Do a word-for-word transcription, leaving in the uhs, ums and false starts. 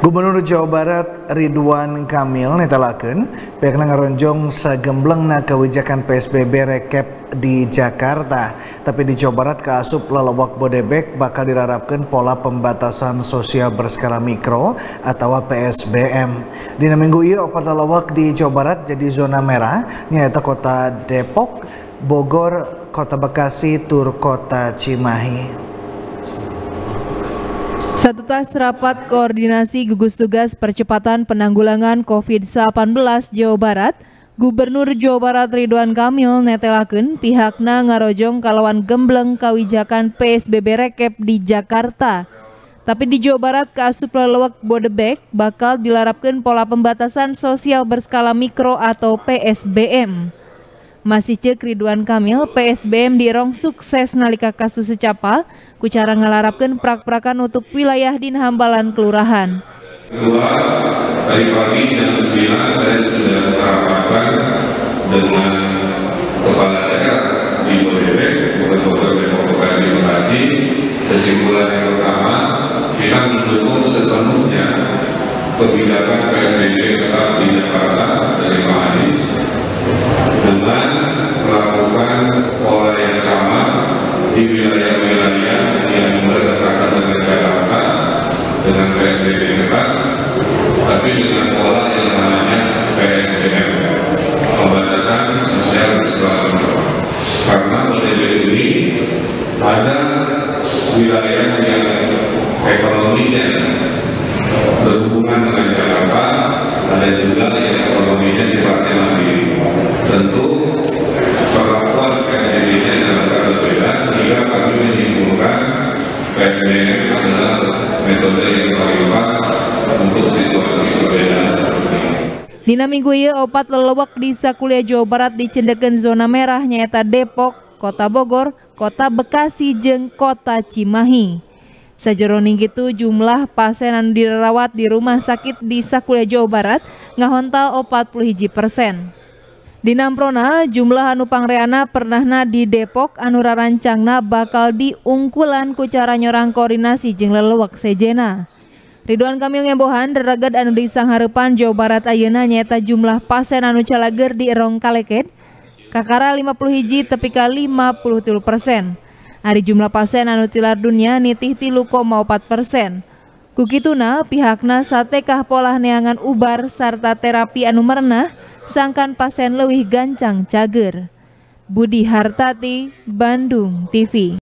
Gubernur Jawa Barat Ridwan Kamil netelakeun pihakna ngaronjong sagemblengna kebijakan P S B B rekep di Jakarta, tapi di Jawa Barat kaasup lalawak Bodebek bakal dirarapkeun pola pembatasan sosial berskala mikro atau P S B M. Dina minggu ieu opat lalawak di Jawa Barat jadi zona merah nyaeta kota Depok, Bogor, kota Bekasi, tur kota Cimahi. Satu tas rapat koordinasi gugus tugas percepatan penanggulangan COVID delapan belas Jawa Barat, Gubernur Jawa Barat Ridwan Kamil netelakeun pihakna ngarojong kalawan gembleng kawijakan P S B B rekep di Jakarta. Tapi di Jawa Barat kaasup lalawak Bodebek bakal dilarapkeun pola pembatasan sosial berskala mikro atau P S B M. Masih cek Ridwan Kamil, P S B M dirong sukses nalika kasus secapa ku cara ngelarapkeun prak-prakan untuk wilayah din hambalan kelurahan. Kedua, tadi pagi jam sembilan saya sudah merapatkan dengan kepala daerah di Bodebek, Bogor, Depok, Bekasi, Bekasi. Kesimpulan yang pertama, kita mendukung sepenuhnya kebijakan P S B B tetap di Jakarta dari Pak Anies dengan melakukan pola yang sama di wilayah-wilayah yang berdekatan dengan Jakarta dengan P S B B ketat, tapi dengan pola yang namanya P S B M, pembatasan sosial berskala mikro. Karena Bodebek ini ada wilayah yang ekonominya berhubungan dengan Jakarta, ada juga yang ekonominya sifatnya mandiri. Tentu perlakuan P S B B-nya agak berbeda, sehingga kami menyimpulkan P S B M adalah metode yang paling pas untuk situasi perbedaan seperti ini. Dina minggu ieu opat lelewak di sakuliah Jawa Barat dicendekeun zona merah nyaeta Depok, Kota Bogor, Kota Bekasi, jeung Kota Cimahi. Sajeroning gitu jumlah pasien anu dirawat di rumah sakit di sakuliah Jawa Barat ngahontal empat puluh satu persen. Dina amprona jumlah anu pangreana pernahna di Depok anu rarancangna bakal diungkulan ku cara nyorang koordinasi jeung lelewak sejena. Ridwan Kamil ngebohan deragad anu disanghareupan Jawa Barat ayeuna nyaeta jumlah pasien anu calager di erong kaleket kakara lima puluh satu tepi ka lima puluh tilu persen. Ari jumlah pasien anu tilar dunia nitih tilu koma opat persen. Kukituna pihakna satekah pola neangan ubar sarta terapi anu merenah sangkan pasien leuwih gancang cager. Budi Hartati, Bandung T V.